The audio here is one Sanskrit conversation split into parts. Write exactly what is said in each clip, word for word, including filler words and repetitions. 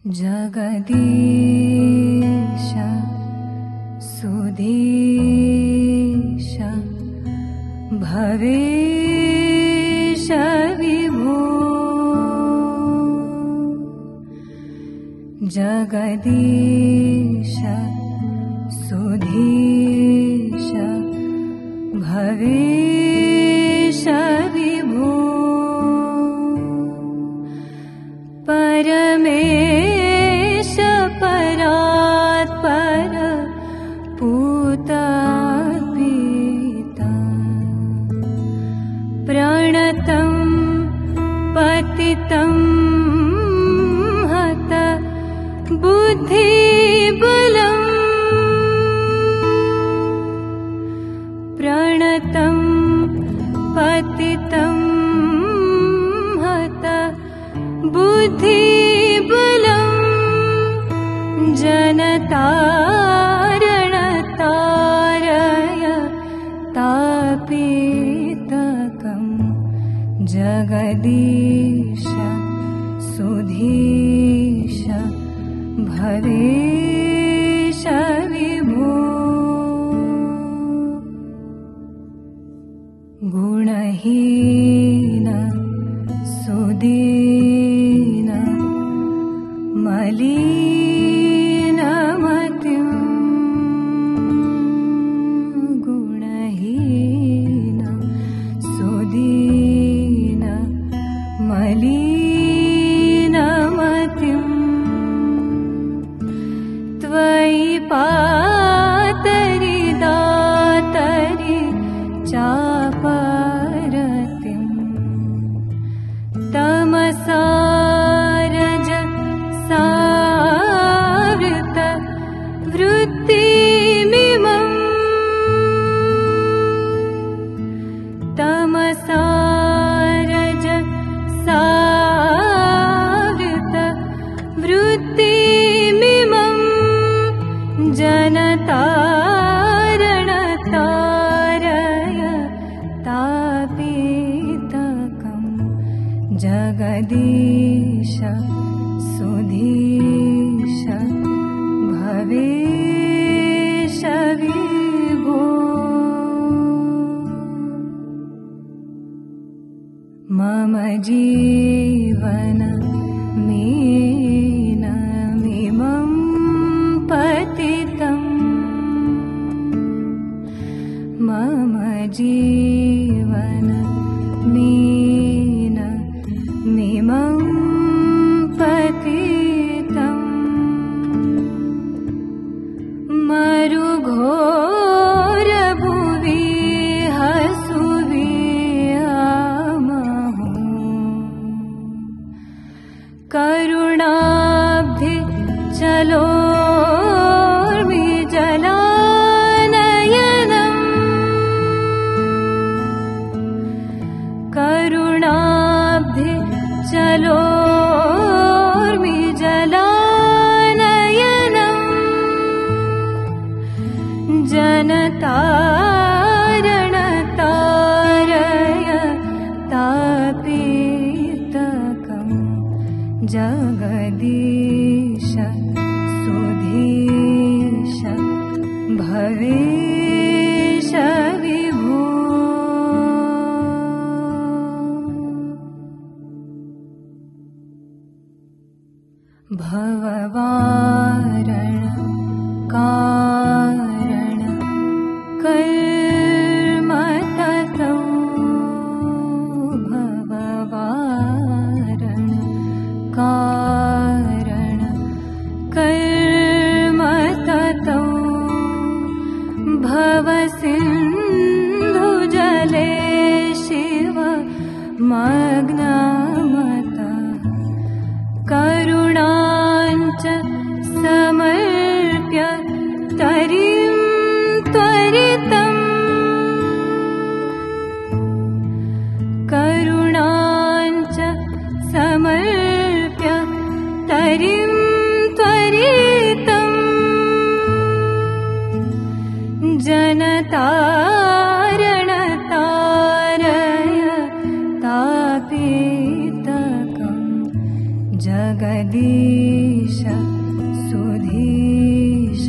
जगदीश सुधीश भवेश विभो जगदीश सुधीश भवेश विभो परमेश परात्पर पूतपिता प्रणतं पतितं हत बुद्धिबलं प्रणतं पतितं हत बुद्धिबलं जनतारणतारय तापितकं जगदीश सुधीश भवेश विभो गुणहीन सुदीन मलिनमतिं गुणहीन सुदीन मलिनमतिं त्वयि पातरि दातरि चापरतिं तमसारज सावृत वृत्तिमिमं तमसारज सावृत वृत्तिमिमं जनतारणतारय तापितकं जगदीश सुधीश भवेश विभो मम जीवन मीनमिमं पतितं मम जीवन मीनमिमं पतितं मरुघोरभुवि हसुविहामहो करुणाब्धि चलोर्मिजलानयनम् करुणाब्धि चलोर्मिजलानयनम् जनतारणतारय तापितकं जगदीश सुधीश भवेश विभो भववारण कारण कर्म ततौ भववारण कारण कर्म ततौ भवसिन्धुजले शिव मग्नमतः करुणाञ्च समर्प्य तरिं त्वरितम् करुणाञ्च समर्प्य तरिं त्वरितम् जनतारणतारय तापितकं जगदीश सुधीश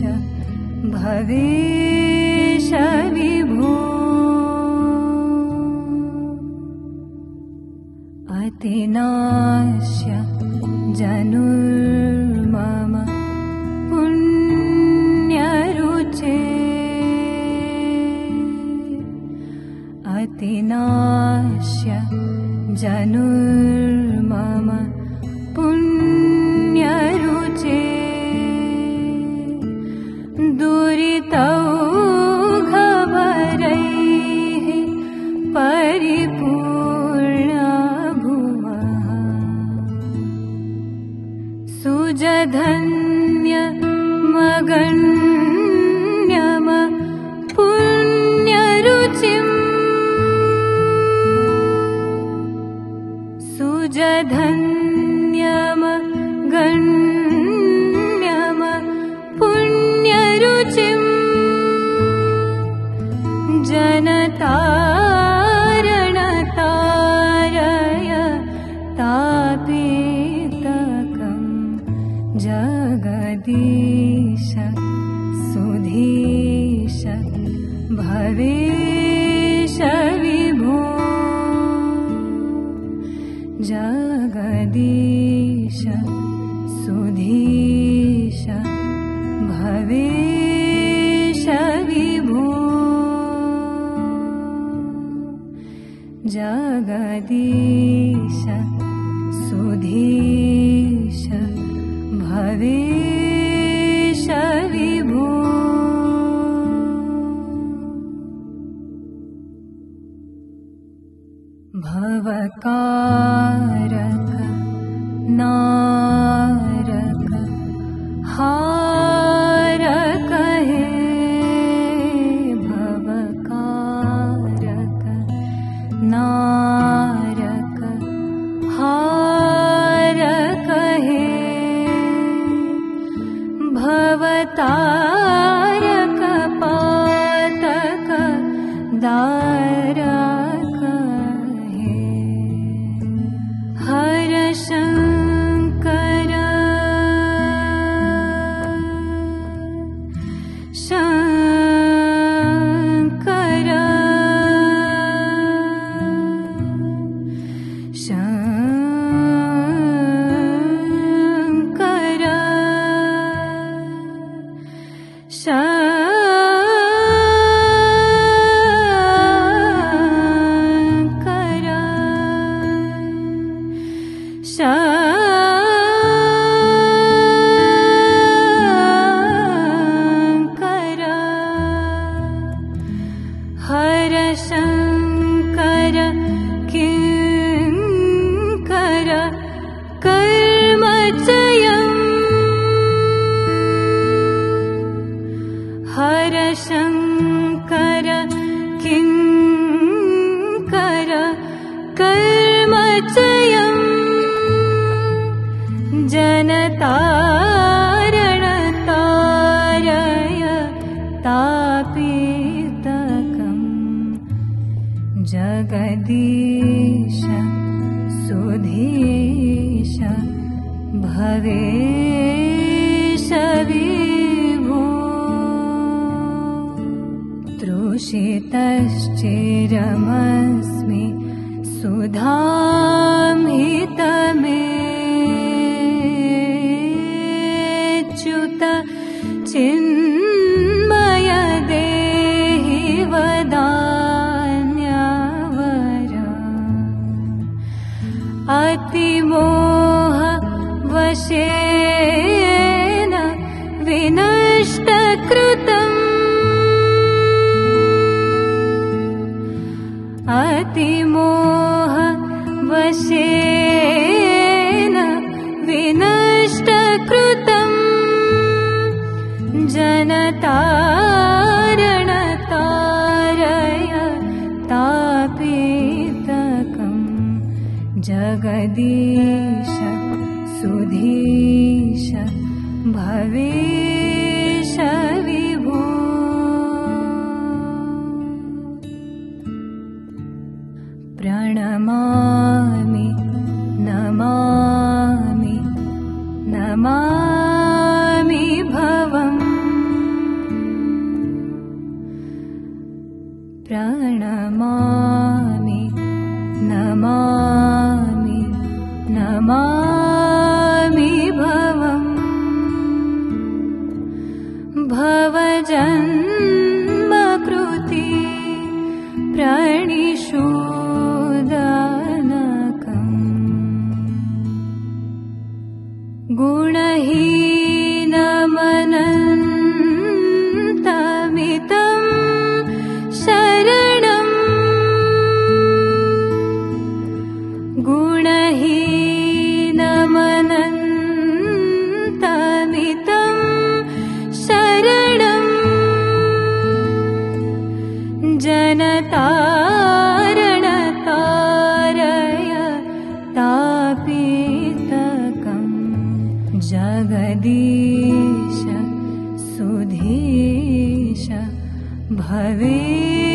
भवेश विभो अतिनाश्य जनुर्मम पुण्यरुचे अतिनाश्य जनुर्मम पुण्यरुचे दुरितौघभरैः परिपूर्णा भुवः सुजधन्य मगण्यम पुण्यरुचिम् सुजधन्यम गण्यम पुण्यरुचिम् जनतारणतारय तापेतकम् जगदीश सुधीश भवेश विभो जगदीश सुधीश भवेश विभो जगदीश सुधीश भवेश विभो भवकारक नारक हारक हे भवकारक नारक हारक हे भवतारक पातक दारक हे हर शंकर शंकर शंकर शंकर हर शंकर किंकर कर्मचयम् हर शंकर किंकर कर्मचयम् जनतारणतारय तापेतकम् जगदीश सुधीश भवेश विभो तृषितश्चिरमस्मि सुधामृतमेच्युत चिन्मय देहि वदान्यवर अतिमोह वशेन विनष्टकृतम् अतिमोह वशेन विनष्टकृतम् जनतारणतारय तापेतकम् जगदीश सुधीश भवेश विभो प्रणमामि नमामि नमामि नमामि भवम् प्रणमामि नमामि नमामि भवम् भवजन्मकृति प्रणिषूदनकम् गुणहीनमनन्तमितं शरणम् गुणहीनमनन्तमितं शरणम् जनतारणतारय तापितकम् जगदीश सुधीश भवे।